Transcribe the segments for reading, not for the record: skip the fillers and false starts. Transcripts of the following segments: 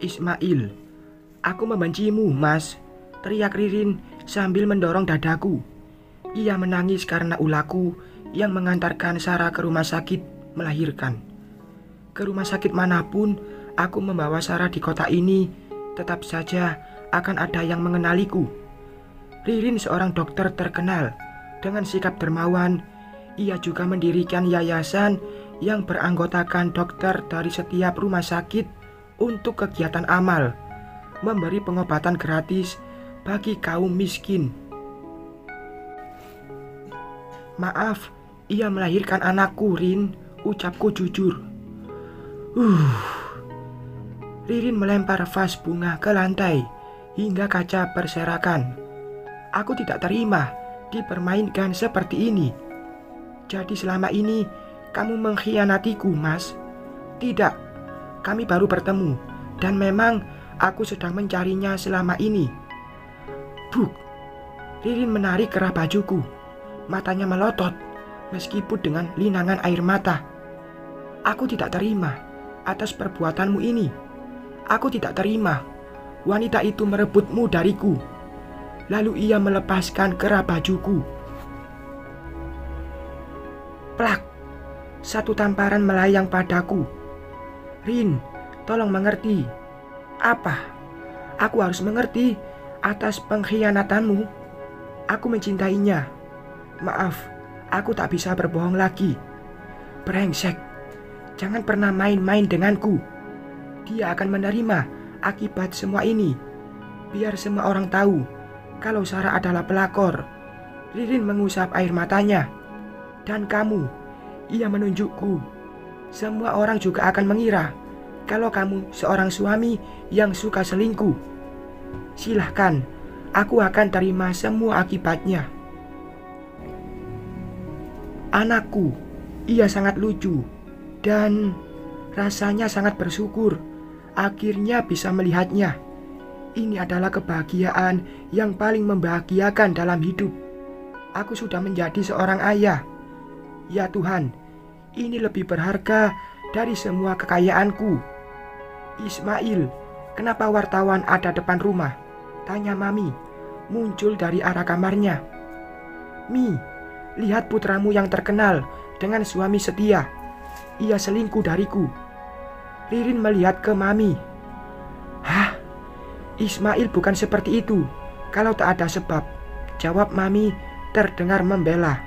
Ismail, aku membencimu, Mas, teriak Ririn sambil mendorong dadaku. Ia menangis karena ulaku yang mengantarkan Sarah ke rumah sakit melahirkan. Ke rumah sakit manapun aku membawa Sarah di kota ini, tetap saja akan ada yang mengenaliku. Ririn seorang dokter terkenal. Dengan sikap dermawan, ia juga mendirikan yayasan yang beranggotakan dokter dari setiap rumah sakit untuk kegiatan amal, memberi pengobatan gratis bagi kaum miskin. Maaf, ia melahirkan anakku, Rin, ucapku jujur. Ririn melempar vas bunga ke lantai hingga kaca berserakan. Aku tidak terima dipermainkan seperti ini. Jadi selama ini kamu mengkhianatiku, Mas? Tidak, kami baru bertemu dan memang aku sedang mencarinya selama ini. Buk, Ririn menarik kerah bajuku. Matanya melotot meskipun dengan linangan air mata. Aku tidak terima atas perbuatanmu ini. Aku tidak terima wanita itu merebutmu dariku. Lalu ia melepaskan kerah bajuku. Plak! Satu tamparan melayang padaku. Rin, tolong mengerti. Apa? Aku harus mengerti atas pengkhianatanmu. Aku mencintainya. Maaf, aku tak bisa berbohong lagi. Brengsek, jangan pernah main-main denganku. Dia akan menerima akibat semua ini. Biar semua orang tahu kalau Sarah adalah pelakor. Ririn mengusap air matanya. Dan kamu, ia menunjukku. Semua orang juga akan mengira kalau kamu seorang suami yang suka selingkuh. Silahkan, aku akan terima semua akibatnya. Anakku, ia sangat lucu dan rasanya sangat bersyukur akhirnya bisa melihatnya. Ini adalah kebahagiaan yang paling membahagiakan dalam hidup. Aku sudah menjadi seorang ayah. Ya Tuhan, ini lebih berharga dari semua kekayaanku. Ismail, kenapa wartawan ada depan rumah? Tanya Mami, muncul dari arah kamarnya. Mi, lihat putramu yang terkenal dengan suami setia. Ia selingkuh dariku. Ririn melihat ke Mami. Hah? Ismail bukan seperti itu kalau tak ada sebab, jawab Mami terdengar membela.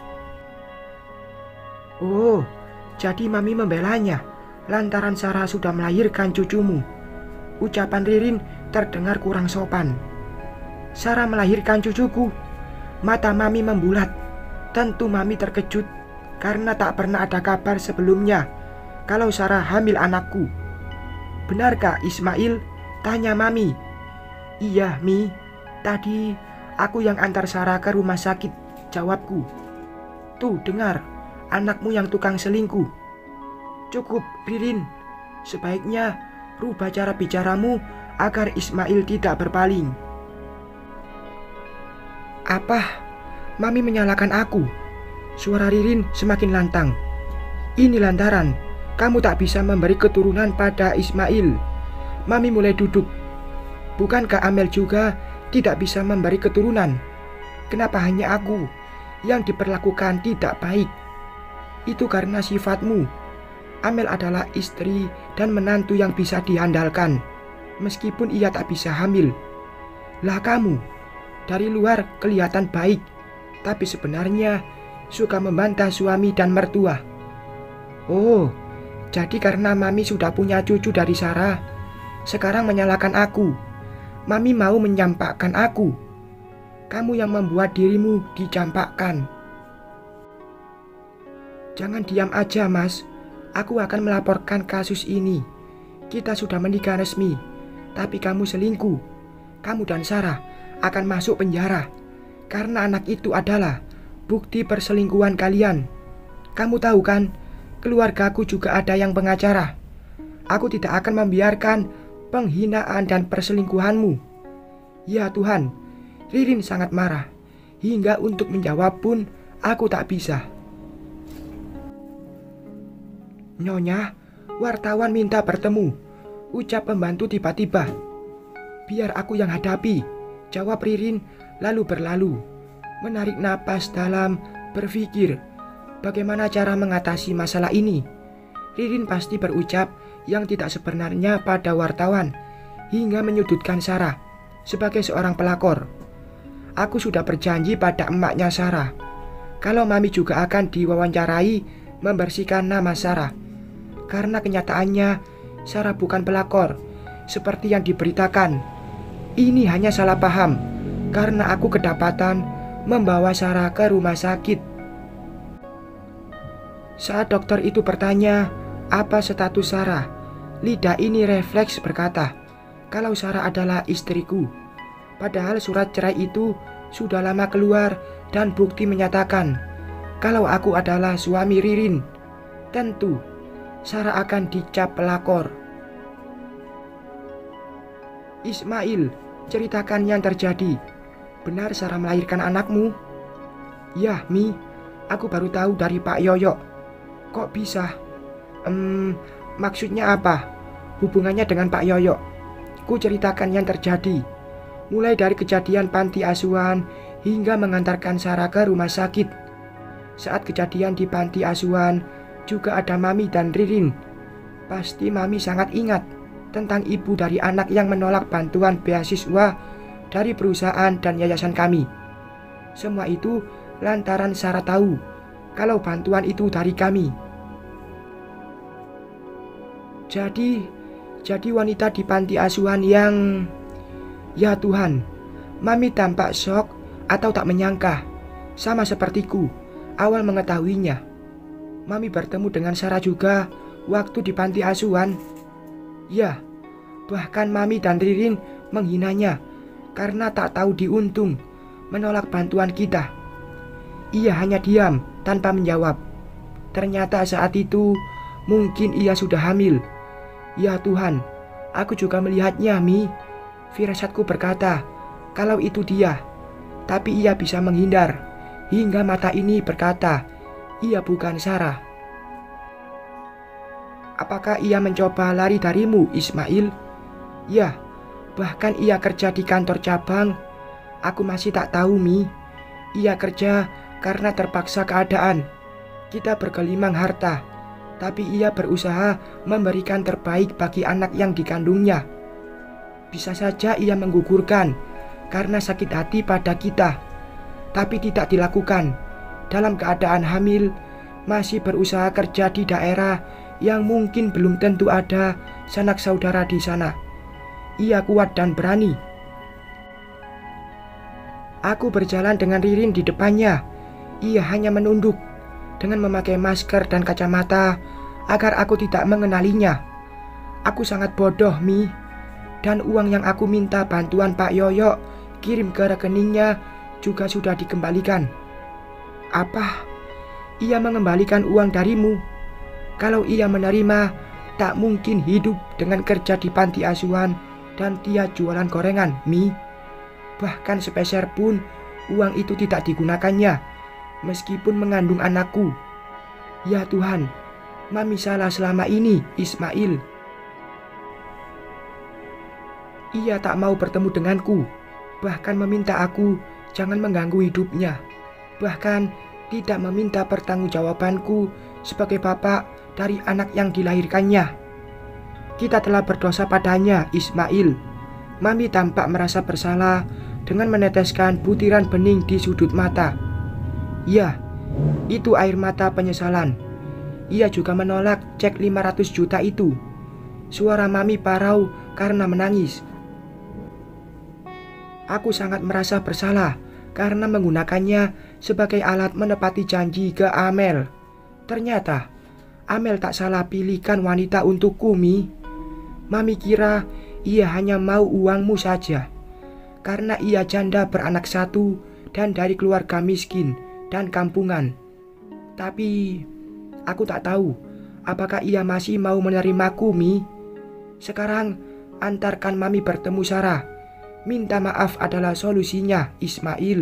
Oh, jadi Mami membelanya lantaran Sarah sudah melahirkan cucumu. Ucapan Ririn terdengar kurang sopan. Sarah melahirkan cucuku. Mata Mami membulat. Tentu Mami terkejut karena tak pernah ada kabar sebelumnya kalau Sarah hamil anakku. Benarkah Ismail? Tanya Mami. Iya Mi, tadi aku yang antar Sarah ke rumah sakit, jawabku. Tuh dengar, anakmu yang tukang selingkuh. Cukup Ririn, sebaiknya rubah cara bicaramu agar Ismail tidak berpaling. Apa? Mami menyalahkan aku. Suara Ririn semakin lantang. Ini lantaran kamu tak bisa memberi keturunan pada Ismail. Mami mulai duduk. Bukankah Amel juga tidak bisa memberi keturunan? Kenapa hanya aku yang diperlakukan tidak baik? Itu karena sifatmu. Amel adalah istri dan menantu yang bisa diandalkan, meskipun ia tak bisa hamil. Lah kamu, dari luar kelihatan baik, tapi sebenarnya suka membantah suami dan mertua. Oh, jadi karena Mami sudah punya cucu dari Sarah, sekarang menyalahkan aku. Mami mau menyampakkan aku. Kamu yang membuat dirimu dicampakkan. Jangan diam aja, Mas. Aku akan melaporkan kasus ini. Kita sudah menikah resmi, tapi kamu selingkuh. Kamu dan Sarah akan masuk penjara karena anak itu adalah bukti perselingkuhan kalian. Kamu tahu kan, keluargaku juga ada yang pengacara. Aku tidak akan membiarkan penghinaan dan perselingkuhanmu. Ya Tuhan, Ririn sangat marah. Hingga untuk menjawab pun aku tak bisa. Nyonya, wartawan minta bertemu. ucap pembantu tiba-tiba. Biar aku yang hadapi, jawab Ririn lalu berlalu. Menarik napas dalam, berpikir bagaimana cara mengatasi masalah ini. Ririn pasti berucap yang tidak sebenarnya pada wartawan hingga menyudutkan Sarah sebagai seorang pelakor. Aku sudah berjanji pada emaknya Sarah kalau Mami juga akan diwawancarai membersihkan nama Sarah. Karena kenyataannya Sarah bukan pelakor seperti yang diberitakan. Ini hanya salah paham karena aku kedapatan membawa Sarah ke rumah sakit. Saat dokter itu bertanya apa status Sarah, lidah ini refleks berkata kalau Sarah adalah istriku. Padahal surat cerai itu sudah lama keluar dan bukti menyatakan kalau aku adalah suami Ririn. Tentu Sarah akan dicap pelakor. Ismail, ceritakan yang terjadi. Benar Sarah melahirkan anakmu? Ya, Mi, aku baru tahu dari Pak Yoyo. Kok bisa? Maksudnya apa? Hubungannya dengan Pak Yoyo? Ku ceritakan yang terjadi. Mulai dari kejadian panti asuhan hingga mengantarkan Sarah ke rumah sakit. Saat kejadian di panti asuhan juga ada Mami dan Ririn. Pasti Mami sangat ingat tentang ibu dari anak yang menolak bantuan beasiswa dari perusahaan dan yayasan kami. Semua itu lantaran Sarah tahu kalau bantuan itu dari kami. Jadi wanita di panti asuhan yang... Ya Tuhan, Mami tampak shock atau tak menyangka. Sama sepertiku awal mengetahuinya. Mami bertemu dengan Sarah juga waktu di panti asuhan. Ya, bahkan Mami dan Ririn menghinanya karena tak tahu diuntung menolak bantuan kita. Ia hanya diam tanpa menjawab. Ternyata saat itu mungkin ia sudah hamil. Ya Tuhan, aku juga melihatnya, Mi. Firasatku berkata kalau itu dia, tapi ia bisa menghindar hingga mata ini berkata ia bukan Sarah. Apakah ia mencoba lari darimu, Ismail? Ya, bahkan ia kerja di kantor cabang. Aku masih tak tahu, Mi. Ia kerja karena terpaksa keadaan. Kita bergelimang harta, tapi ia berusaha memberikan terbaik bagi anak yang dikandungnya. Bisa saja ia menggugurkan karena sakit hati pada kita, tapi tidak dilakukan. Dalam keadaan hamil, masih berusaha kerja di daerah yang mungkin belum tentu ada sanak saudara di sana. Ia kuat dan berani. Aku berjalan dengan Ririn di depannya. Ia hanya menunduk dengan memakai masker dan kacamata agar aku tidak mengenalinya. Aku sangat bodoh, Mi. Dan uang yang aku minta bantuan Pak Yoyo kirim ke rekeningnya juga sudah dikembalikan. Apa? Ia mengembalikan uang darimu? Kalau ia menerima, tak mungkin hidup dengan kerja di panti asuhan dan dia jualan gorengan, Mi. Bahkan sepeser pun uang itu tidak digunakannya, meskipun mengandung anakku. Ya Tuhan, Mami salah selama ini, Ismail. Ia tak mau bertemu denganku, bahkan meminta aku jangan mengganggu hidupnya. Bahkan tidak meminta pertanggungjawabanku sebagai bapak dari anak yang dilahirkannya. Kita telah berdosa padanya, Ismail. Mami tampak merasa bersalah dengan meneteskan butiran bening di sudut mata. Ya, itu air mata penyesalan. Ia juga menolak cek 500 juta itu. Suara Mami parau karena menangis. Aku sangat merasa bersalah karena menggunakannya sebagai alat menepati janji ke Amel. Ternyata Amel tak salah pilihkan wanita untukku, Mi. Mami kira ia hanya mau uangmu saja karena ia janda beranak satu dan dari keluarga miskin dan kampungan. Tapi aku tak tahu apakah ia masih mau menerimaku, Mi. Sekarang antarkan Mami bertemu Sarah. Minta maaf adalah solusinya, Ismail.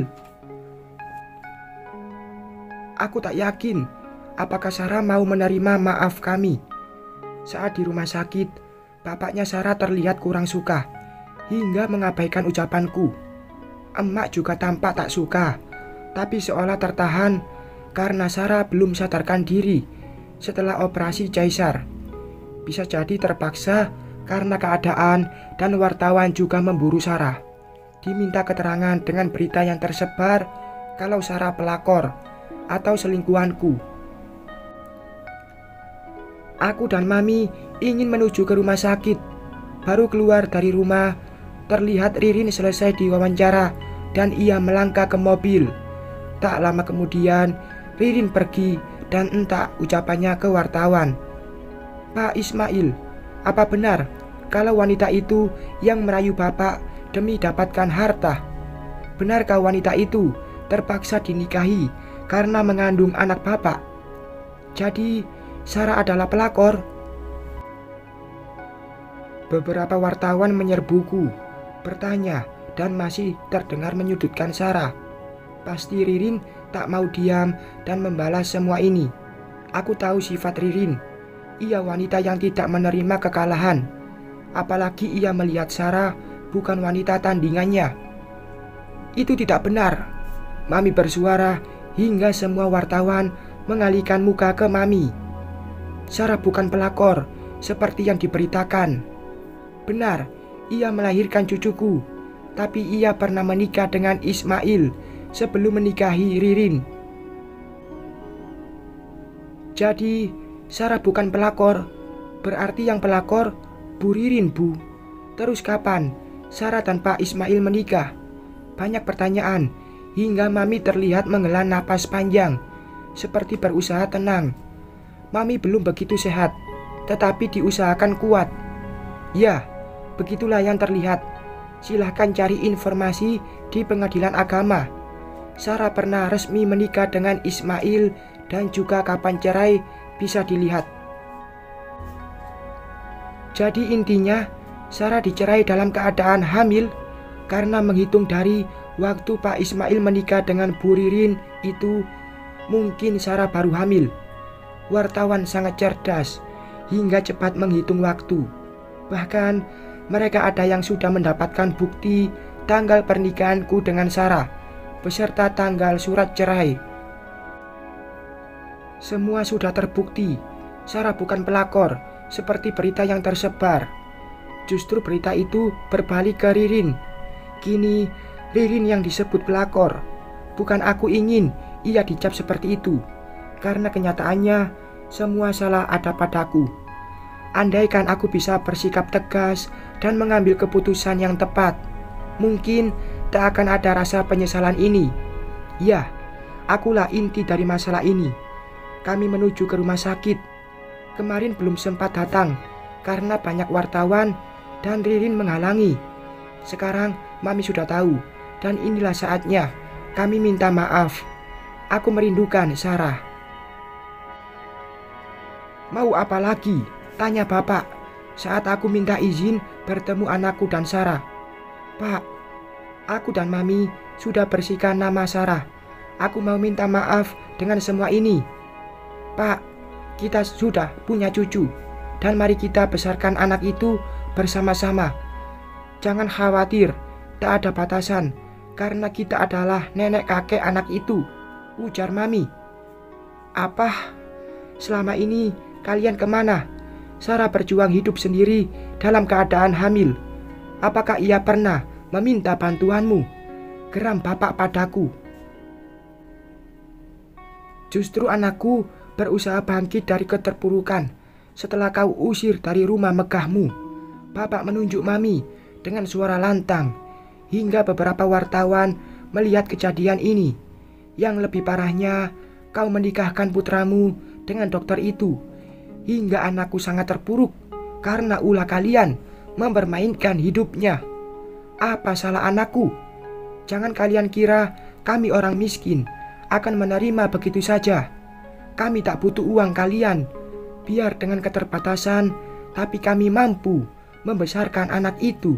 Aku tak yakin apakah Sarah mau menerima maaf kami. Saat di rumah sakit, Bapaknya Sarah terlihat kurang suka hingga mengabaikan ucapanku. Emak juga tampak tak suka, tapi seolah tertahan karena Sarah belum sadarkan diri setelah operasi Caesar. Bisa jadi terpaksa karena keadaan dan wartawan juga memburu Sarah. Diminta keterangan dengan berita yang tersebar kalau Sarah pelakor atau selingkuhanku. Aku dan Mami ingin menuju ke rumah sakit. Baru keluar dari rumah, terlihat Ririn selesai diwawancara dan ia melangkah ke mobil. Tak lama kemudian, Ririn pergi dan entah ucapannya ke wartawan. Pak Ismail, apa benar kalau wanita itu yang merayu Bapak demi dapatkan harta? Benarkah wanita itu terpaksa dinikahi karena mengandung anak Bapak? Jadi, Sarah adalah pelakor? Beberapa wartawan menyerbuku, bertanya, dan masih terdengar menyudutkan Sarah. Pasti Ririn tak mau diam dan membalas semua ini. Aku tahu sifat Ririn. Ia wanita yang tidak menerima kekalahan. Apalagi ia melihat Sarah bukan wanita tandingannya. Itu tidak benar. Mami bersuara hingga semua wartawan mengalihkan muka ke Mami. Sarah bukan pelakor seperti yang diberitakan. Benar, ia melahirkan cucuku, tapi ia pernah menikah dengan Ismail sebelum menikahi Ririn. Jadi Sarah bukan pelakor. Berarti yang pelakor Bu Ririn, Bu. Terus kapan Sarah dan Pak Ismail menikah? Banyak pertanyaan hingga Mami terlihat menghela napas panjang seperti berusaha tenang. Mami belum begitu sehat, tetapi diusahakan kuat. Ya, begitulah yang terlihat. Silahkan cari informasi di pengadilan agama. Sarah pernah resmi menikah dengan Ismail dan juga kapan cerai bisa dilihat. Jadi intinya Sarah dicerai dalam keadaan hamil karena menghitung dari waktu Pak Ismail menikah dengan Bu Ririn itu mungkin Sarah baru hamil. Wartawan sangat cerdas hingga cepat menghitung waktu. Bahkan mereka ada yang sudah mendapatkan bukti tanggal pernikahanku dengan Sarah beserta tanggal surat cerai. Semua sudah terbukti. Sarah bukan pelakor seperti berita yang tersebar. Justru berita itu berbalik ke Ririn. Kini Ririn yang disebut pelakor. Bukan aku ingin ia dicap seperti itu, karena kenyataannya semua salah ada padaku. Andaikan aku bisa bersikap tegas dan mengambil keputusan yang tepat, mungkin tak akan ada rasa penyesalan ini. Ya, akulah inti dari masalah ini. Kami menuju ke rumah sakit. Kemarin belum sempat datang karena banyak wartawan dan Ririn menghalangi. Sekarang Mami sudah tahu dan inilah saatnya kami minta maaf. Aku merindukan Sarah. Mau apa lagi? Tanya Bapak saat aku minta izin bertemu anakku dan Sarah. Pak, aku dan Mami sudah bersihkan nama Sarah. Aku mau minta maaf dengan semua ini. Pak, kita sudah punya cucu dan mari kita besarkan anak itu bersama-sama. Jangan khawatir, tak ada batasan karena kita adalah nenek kakek anak itu, ujar Mami. Apa? Selama ini kalian kemana? Sarah berjuang hidup sendiri dalam keadaan hamil. Apakah ia pernah meminta bantuanmu? Geram Bapak padaku. Justru anakku berusaha bangkit dari keterpurukan setelah kau usir dari rumah megahmu. Bapak menunjuk Mami dengan suara lantang hingga beberapa wartawan melihat kejadian ini. Yang lebih parahnya, kau menikahkan putramu dengan dokter itu hingga anakku sangat terpuruk karena ulah kalian mempermainkan hidupnya. Apa salah anakku? Jangan kalian kira kami orang miskin akan menerima begitu saja. Kami tak butuh uang kalian. Biar dengan keterbatasan, tapi kami mampu membesarkan anak itu.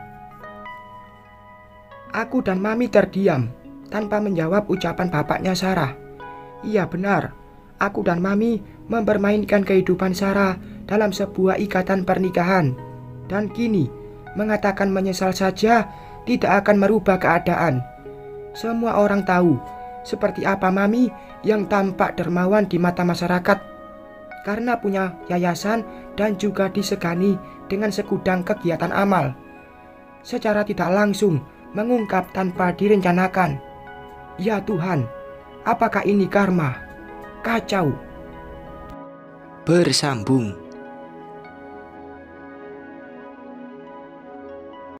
Aku dan Mami terdiam tanpa menjawab ucapan bapaknya Sarah. Iya benar, aku dan Mami mempermainkan kehidupan Sarah dalam sebuah ikatan pernikahan. dan kini mengatakan menyesal saja tidak akan merubah keadaan. Semua orang tahu seperti apa Mami yang tampak dermawan di mata masyarakat karena punya yayasan dan juga disegani dengan segudang kegiatan amal. Secara tidak langsung mengungkap tanpa direncanakan. Ya Tuhan, apakah ini karma? Kacau. Bersambung.